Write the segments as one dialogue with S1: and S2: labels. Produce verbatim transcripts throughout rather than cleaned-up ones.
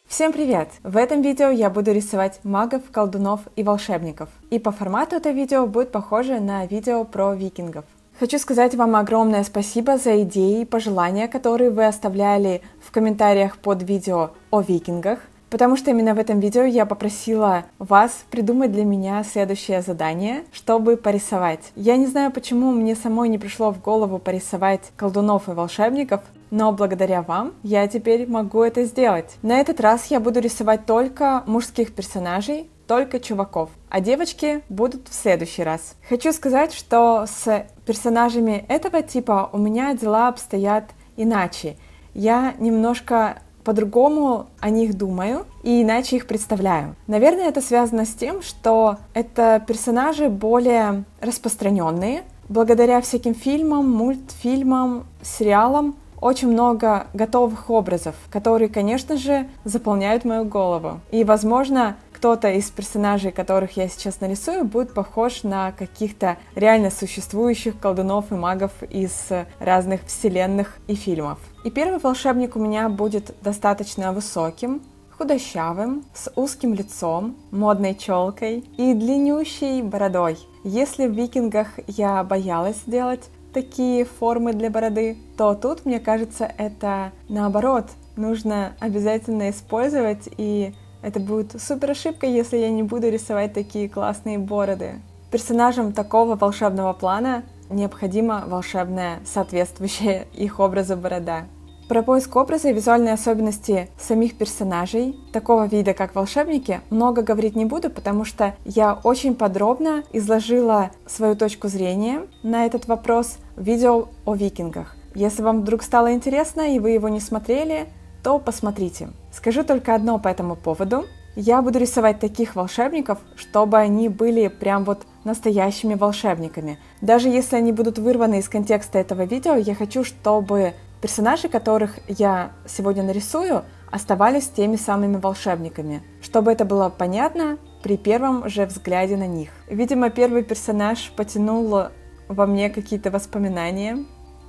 S1: Всем привет! В этом видео я буду рисовать магов, колдунов и волшебников. И по формату это видео будет похоже на видео про викингов. Хочу сказать вам огромное спасибо за идеи и пожелания, которые вы оставляли в комментариях под видео о викингах, потому что именно в этом видео я попросила вас придумать для меня следующее задание, чтобы порисовать. Я не знаю, почему мне самой не пришло в голову порисовать колдунов и волшебников, но благодаря вам я теперь могу это сделать. На этот раз я буду рисовать только мужских персонажей, только чуваков, а девочки будут в следующий раз. Хочу сказать, что с персонажами этого типа у меня дела обстоят иначе. Я немножко по-другому о них думаю и иначе их представляю. Наверное, это связано с тем, что это персонажи более распространенные. Благодаря всяким фильмам, мультфильмам, сериалам очень много готовых образов, которые, конечно же, заполняют мою голову. И, возможно, кто-то из персонажей, которых я сейчас нарисую, будет похож на каких-то реально существующих колдунов и магов из разных вселенных и фильмов. И первый волшебник у меня будет достаточно высоким, худощавым, с узким лицом, модной челкой и длиннющей бородой. Если в викингах я боялась сделать такие формы для бороды, то тут, мне кажется, это наоборот. Нужно обязательно использовать, и это будет супер ошибка, если я не буду рисовать такие классные бороды. Персонажам такого волшебного плана необходима волшебная, соответствующая их образу борода. Про поиск образа и визуальные особенности самих персонажей такого вида, как волшебники, много говорить не буду, потому что я очень подробно изложила свою точку зрения на этот вопрос в видео о викингах. Если вам вдруг стало интересно и вы его не смотрели, то посмотрите. Скажу только одно по этому поводу. Я буду рисовать таких волшебников, чтобы они были прям вот настоящими волшебниками. Даже если они будут вырваны из контекста этого видео, я хочу, чтобы персонажи, которых я сегодня нарисую, оставались теми самыми волшебниками, чтобы это было понятно при первом же взгляде на них. Видимо, первый персонаж потянул во мне какие-то воспоминания,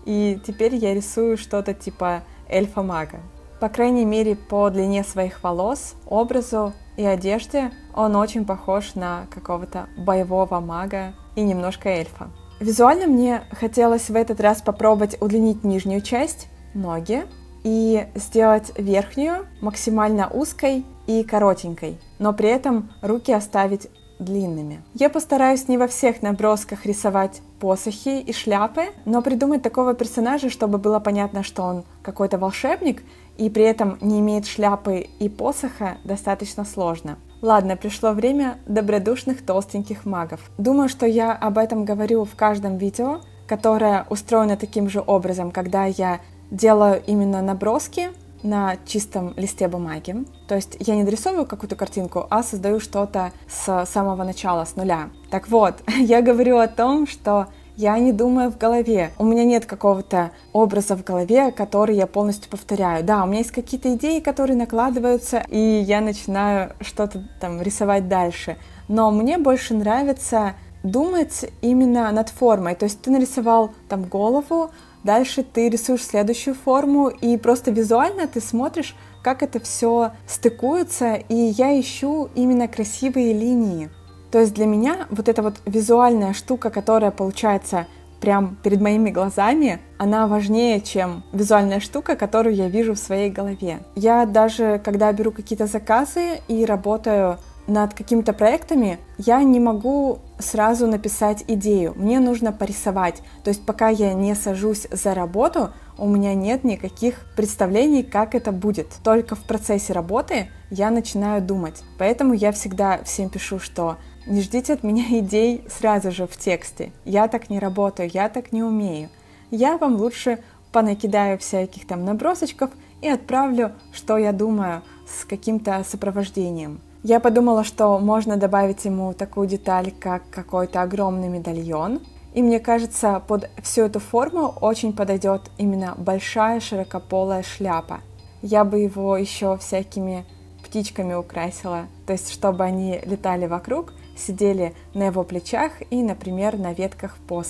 S1: и теперь я рисую что-то типа эльфа-мага. По крайней мере, по длине своих волос, образу и одежде он очень похож на какого-то боевого мага и немножко эльфа. Визуально мне хотелось в этот раз попробовать удлинить нижнюю часть, ноги, и сделать верхнюю максимально узкой и коротенькой, но при этом руки оставить длинными. Я постараюсь не во всех набросках рисовать посохи и шляпы, но придумать такого персонажа, чтобы было понятно, что он какой-то волшебник, и при этом не имеет шляпы и посоха, достаточно сложно. Ладно, пришло время добродушных толстеньких магов. Думаю, что я об этом говорю в каждом видео, которое устроено таким же образом, когда я делаю именно наброски на чистом листе бумаги. То есть я не дорисовываю какую-то картинку, а создаю что-то с самого начала, с нуля. Так вот, я говорю о том, что я не думаю в голове. У меня нет какого-то образа в голове, который я полностью повторяю. Да, у меня есть какие-то идеи, которые накладываются, и я начинаю что-то там рисовать дальше. Но мне больше нравится думать именно над формой. То есть ты нарисовал там голову, дальше ты рисуешь следующую форму, и просто визуально ты смотришь, как это все стыкуется, и я ищу именно красивые линии. То есть для меня вот эта вот визуальная штука, которая получается прям перед моими глазами, она важнее, чем визуальная штука, которую я вижу в своей голове. Я даже, когда беру какие-то заказы и работаю над какими-то проектами, я не могу сразу написать идею, мне нужно порисовать. То есть пока я не сажусь за работу, у меня нет никаких представлений, как это будет. Только в процессе работы я начинаю думать. Поэтому я всегда всем пишу, что не ждите от меня идей сразу же в тексте. Я так не работаю, я так не умею. Я вам лучше понакидаю всяких там набросочков и отправлю, что я думаю, с каким-то сопровождением. Я подумала, что можно добавить ему такую деталь, как какой-то огромный медальон. И мне кажется, под всю эту форму очень подойдет именно большая широкополая шляпа. Я бы его еще всякими птичками украсила, то есть чтобы они летали вокруг, сидели на его плечах и, например, на ветках посоха.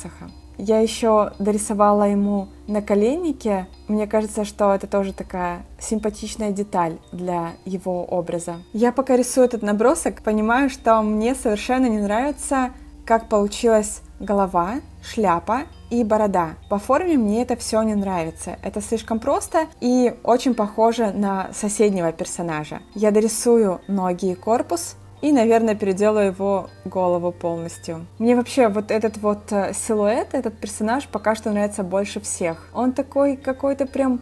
S1: Я еще дорисовала ему наколенники. Мне кажется, что это тоже такая симпатичная деталь для его образа. Я пока рисую этот набросок, понимаю, что мне совершенно не нравится, как получилась голова, шляпа и борода. По форме мне это все не нравится. Это слишком просто и очень похоже на соседнего персонажа. Я дорисую ноги и корпус, и, наверное, переделаю его голову полностью. Мне вообще вот этот вот силуэт, этот персонаж пока что нравится больше всех. Он такой какой-то прям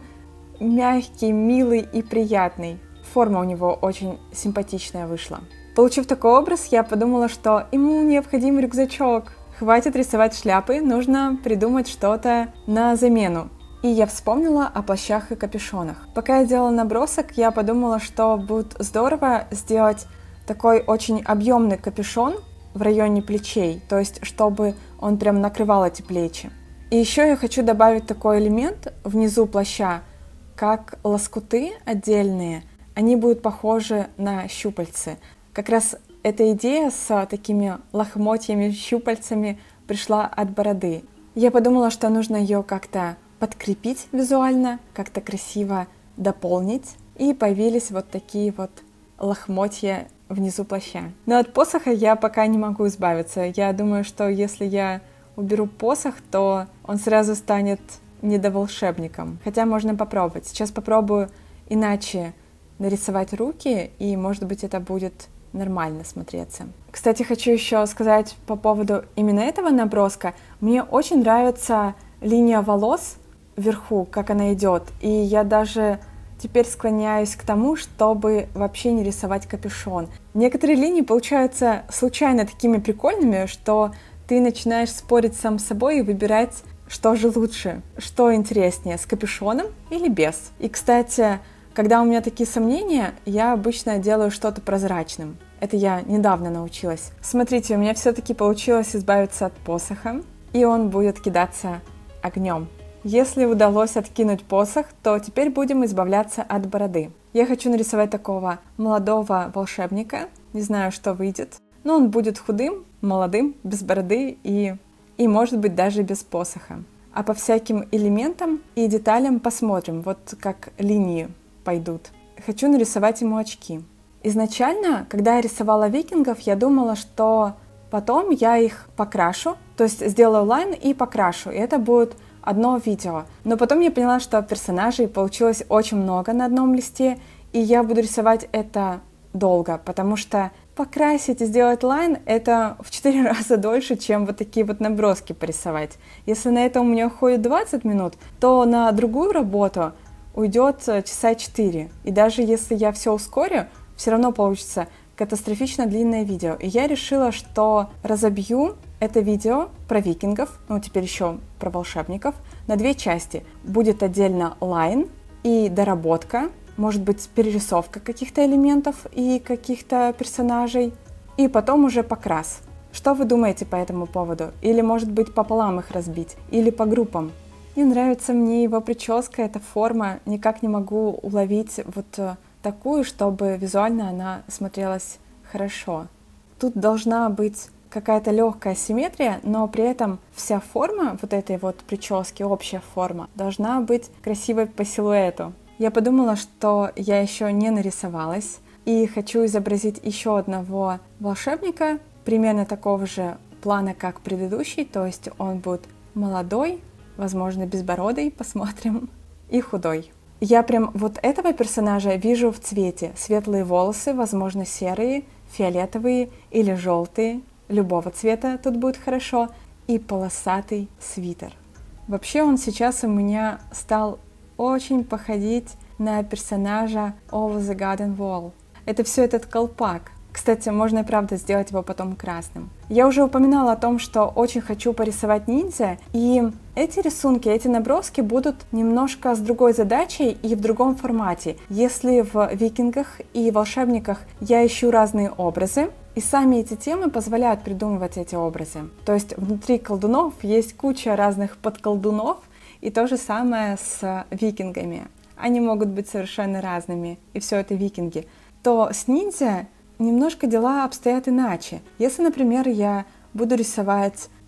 S1: мягкий, милый и приятный. Форма у него очень симпатичная вышла. Получив такой образ, я подумала, что ему необходим рюкзачок. Хватит рисовать шляпы, нужно придумать что-то на замену. И я вспомнила о плащах и капюшонах. Пока я делала набросок, я подумала, что будет здорово сделать такой очень объемный капюшон в районе плечей, то есть чтобы он прям накрывал эти плечи. И еще я хочу добавить такой элемент внизу плаща, как лоскуты отдельные, они будут похожи на щупальцы. Как раз эта идея с такими лохмотьями, щупальцами пришла от бороды. Я подумала, что нужно ее как-то подкрепить визуально, как-то красиво дополнить, и появились вот такие вот лохмотья внизу плаща. Но от посоха я пока не могу избавиться. Я думаю, что если я уберу посох, то он сразу станет недоволшебником. Хотя можно попробовать. Сейчас попробую иначе нарисовать руки, и, может быть, это будет нормально смотреться. Кстати, хочу еще сказать по поводу именно этого наброска. Мне очень нравится линия волос вверху, как она идет. И я даже теперь склоняюсь к тому, чтобы вообще не рисовать капюшон. Некоторые линии получаются случайно такими прикольными, что ты начинаешь спорить сам с собой и выбирать, что же лучше, что интереснее, с капюшоном или без. И, кстати, когда у меня такие сомнения, я обычно делаю что-то прозрачным. Это я недавно научилась. Смотрите, у меня все-таки получилось избавиться от посоха, и он будет кидаться огнем. Если удалось откинуть посох, то теперь будем избавляться от бороды. Я хочу нарисовать такого молодого волшебника. Не знаю, что выйдет. Но он будет худым, молодым, без бороды и, и может быть, даже без посоха. А по всяким элементам и деталям посмотрим, вот как линии пойдут. Хочу нарисовать ему очки. Изначально, когда я рисовала викингов, я думала, что потом я их покрашу, то есть сделаю лайн и покрашу, и это будет одно видео. Но потом я поняла, что персонажей получилось очень много на одном листе, и я буду рисовать это долго, потому что покрасить и сделать лайн — это в четыре раза дольше, чем вот такие вот наброски порисовать. Если на это у меня уходит двадцать минут, то на другую работу уйдет часа четыре. И даже если я все ускорю, все равно получится катастрофично длинное видео. И я решила, что разобью это видео про викингов, ну теперь еще про волшебников, на две части. Будет отдельно лайн и доработка, может быть, перерисовка каких-то элементов и каких-то персонажей, и потом уже покрас. Что вы думаете по этому поводу? Или, может быть, пополам их разбить? Или по группам? Не нравится мне его прическа, эта форма, никак не могу уловить вот такую, чтобы визуально она смотрелась хорошо. Тут должна быть какая-то легкая симметрия, но при этом вся форма вот этой вот прически, общая форма, должна быть красивой по силуэту. Я подумала, что я еще не нарисовалась, и хочу изобразить еще одного волшебника, примерно такого же плана, как предыдущий, то есть он будет молодой, возможно, безбородый, посмотрим, и худой. Я прям вот этого персонажа вижу в цвете. Светлые волосы, возможно, серые, фиолетовые или желтые. Любого цвета тут будет хорошо. И полосатый свитер. Вообще он сейчас у меня стал очень походить на персонажа Over the Garden Wall. Это все этот колпак. Кстати, можно и правда сделать его потом красным. Я уже упоминала о том, что очень хочу порисовать ниндзя, и эти рисунки, эти наброски будут немножко с другой задачей и в другом формате. Если в викингах и волшебниках я ищу разные образы, и сами эти темы позволяют придумывать эти образы. То есть внутри колдунов есть куча разных подколдунов, и то же самое с викингами. Они могут быть совершенно разными, и все это викинги. То с ниндзя немножко дела обстоят иначе. Если, например, я буду рисовать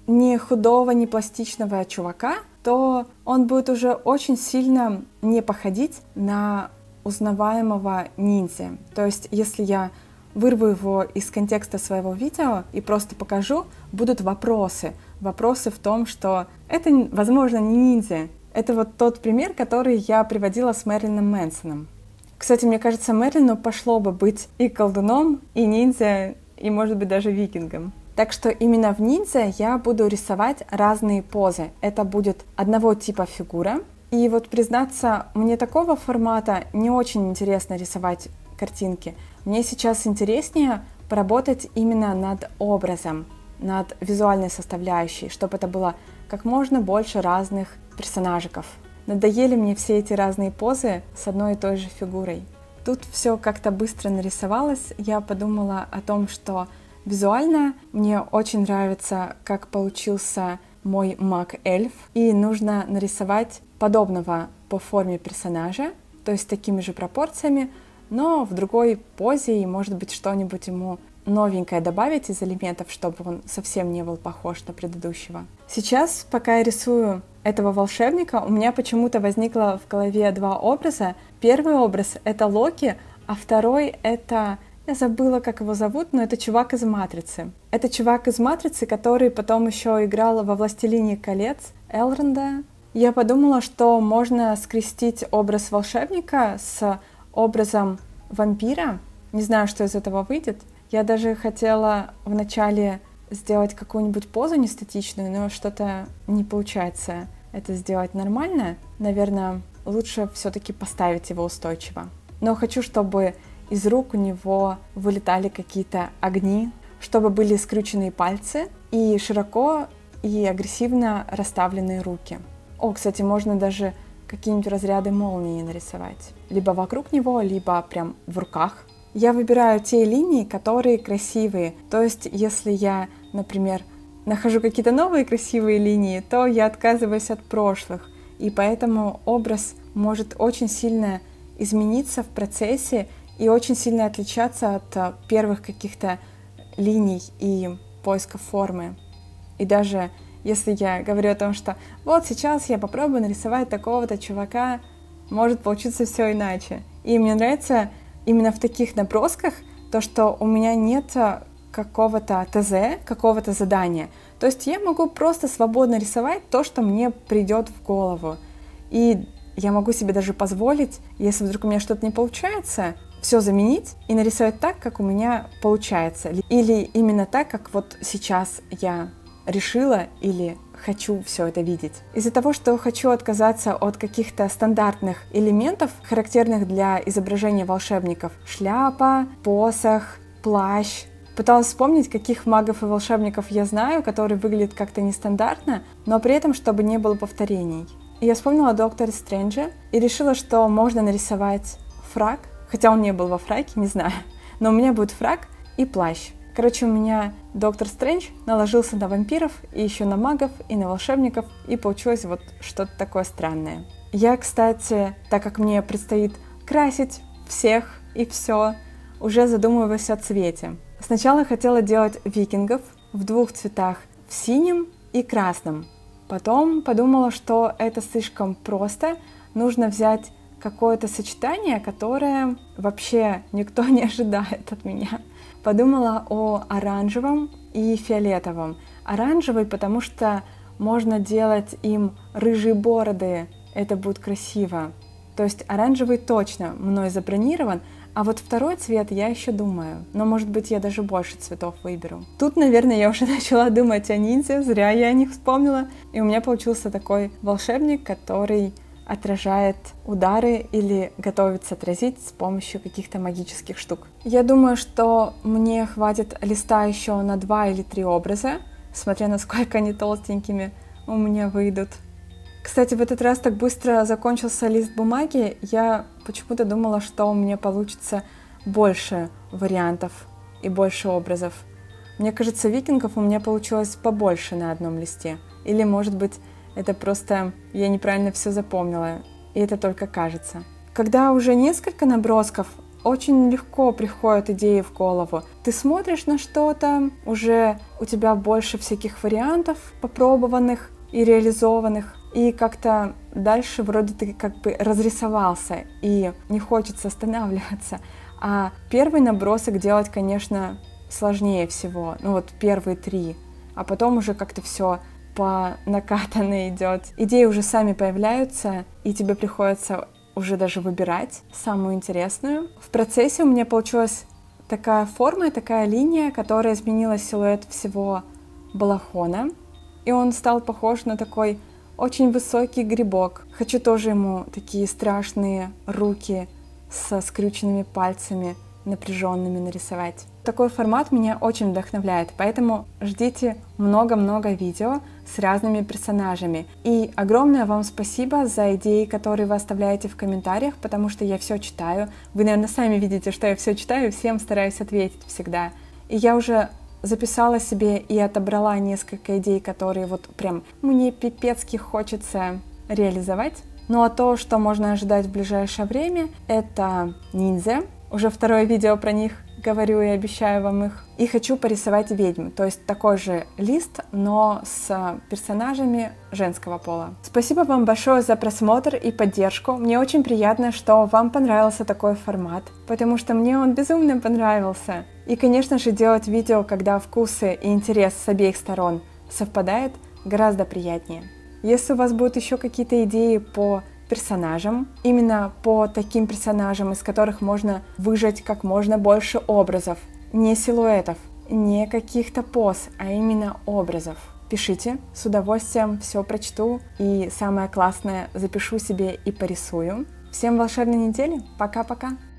S1: не худого, не пластичного чувака, то он будет уже очень сильно не походить на узнаваемого ниндзя. То есть, если я вырву его из контекста своего видео и просто покажу, будут вопросы. Вопросы в том, что это, возможно, не ниндзя. Это вот тот пример, который я приводила с Мэрилином Мэнсоном. Кстати, мне кажется, Мэрилину пошло бы быть и колдуном, и ниндзя, и, может быть, даже викингом. Так что именно в ниндзя я буду рисовать разные позы. Это будет одного типа фигура. И вот, признаться, мне такого формата не очень интересно рисовать картинки. Мне сейчас интереснее поработать именно над образом, над визуальной составляющей, чтобы это было как можно больше разных персонажиков. Надоели мне все эти разные позы с одной и той же фигурой. Тут все как-то быстро нарисовалось. Я подумала о том, что визуально мне очень нравится, как получился мой маг-эльф, и нужно нарисовать подобного по форме персонажа, то есть такими же пропорциями, но в другой позе, и, может быть, что-нибудь ему новенькое добавить из элементов, чтобы он совсем не был похож на предыдущего. Сейчас, пока я рисую этого волшебника, у меня почему-то возникло в голове два образа. Первый образ — это Локи, а второй — это... Я забыла, как его зовут, но это чувак из «Матрицы». Это чувак из «Матрицы», который потом еще играл во «Властелине колец» Элронда. Я подумала, что можно скрестить образ волшебника с образом вампира. Не знаю, что из этого выйдет. Я даже хотела вначале сделать какую-нибудь позу нестатичную, но что-то не получается это сделать нормально. Наверное, лучше все-таки поставить его устойчиво. Но хочу, чтобы из рук у него вылетали какие-то огни, чтобы были скрюченные пальцы и широко и агрессивно расставленные руки. О, кстати, можно даже какие-нибудь разряды молнии нарисовать. Либо вокруг него, либо прям в руках. Я выбираю те линии, которые красивые. То есть, если я, например, нахожу какие-то новые красивые линии, то я отказываюсь от прошлых. И поэтому образ может очень сильно измениться в процессе и очень сильно отличаться от первых каких-то линий и поиска формы. И даже если я говорю о том, что вот сейчас я попробую нарисовать такого-то чувака, может получиться все иначе. И мне нравится именно в таких набросках то, что у меня нет какого-то ТЗ, какого-то задания. То есть я могу просто свободно рисовать то, что мне придет в голову. И я могу себе даже позволить, если вдруг у меня что-то не получается, все заменить и нарисовать так, как у меня получается. Или именно так, как вот сейчас я решила или хочу все это видеть. Из-за того, что хочу отказаться от каких-то стандартных элементов, характерных для изображения волшебников, шляпа, посох, плащ, пыталась вспомнить, каких магов и волшебников я знаю, которые выглядят как-то нестандартно, но при этом, чтобы не было повторений. И я вспомнила Доктора Стрэнджа и решила, что можно нарисовать фрак, хотя он не был во фраке, не знаю, но у меня будет фрак и плащ. Короче, у меня Доктор Стрэндж наложился на вампиров, и еще на магов, и на волшебников, и получилось вот что-то такое странное. Я, кстати, так как мне предстоит красить всех и все, уже задумываюсь о цвете. Сначала хотела делать викингов в двух цветах, в синем и красном. Потом подумала, что это слишком просто, нужно взять какое-то сочетание, которое вообще никто не ожидает от меня. Подумала о оранжевом и фиолетовом. Оранжевый, потому что можно делать им рыжие бороды, это будет красиво. То есть оранжевый точно мной забронирован, а вот второй цвет я еще думаю. Но, может быть, я даже больше цветов выберу. Тут, наверное, я уже начала думать о ниндзя, зря я о них вспомнила. И у меня получился такой волшебник, который отражает удары или готовится отразить с помощью каких-то магических штук. Я думаю, что мне хватит листа еще на два или три образа, смотря насколько они толстенькими у меня выйдут. Кстати, в этот раз так быстро закончился лист бумаги, я почему-то думала, что у меня получится больше вариантов и больше образов. Мне кажется, викингов у меня получилось побольше на одном листе. Или, может быть, это просто я неправильно все запомнила, и это только кажется. Когда уже несколько набросков очень легко приходят идеи в голову. Ты смотришь на что-то, уже у тебя больше всяких вариантов попробованных и реализованных, и как-то дальше вроде ты как бы разрисовался, и не хочется останавливаться. А первый набросок делать, конечно, сложнее всего, ну вот первые три, а потом уже как-то все по накатанной идет. Идеи уже сами появляются, и тебе приходится уже даже выбирать самую интересную. В процессе у меня получилась такая форма, такая линия, которая изменила силуэт всего балахона, и он стал похож на такой очень высокий грибок. Хочу тоже ему такие страшные руки со скрюченными пальцами, напряженными нарисовать. Такой формат меня очень вдохновляет, поэтому ждите много-много видео с разными персонажами. И огромное вам спасибо за идеи, которые вы оставляете в комментариях, потому что я все читаю. Вы, наверное, сами видите, что я все читаю, и всем стараюсь ответить всегда. И я уже записала себе и отобрала несколько идей, которые вот прям мне пипецки хочется реализовать. Ну а то, что можно ожидать в ближайшее время, это ниндзя. Уже второе видео про них говорю и обещаю вам их. И хочу порисовать ведьм, то есть такой же лист, но с персонажами женского пола. Спасибо вам большое за просмотр и поддержку. Мне очень приятно, что вам понравился такой формат, потому что мне он безумно понравился. И, конечно же, делать видео, когда вкусы и интерес с обеих сторон совпадают, гораздо приятнее. Если у вас будут еще какие-то идеи по персонажам, именно по таким персонажам, из которых можно выжать как можно больше образов, не силуэтов, не каких-то поз, а именно образов, пишите, с удовольствием все прочту и самое классное запишу себе и порисую. Всем волшебной недели, пока-пока!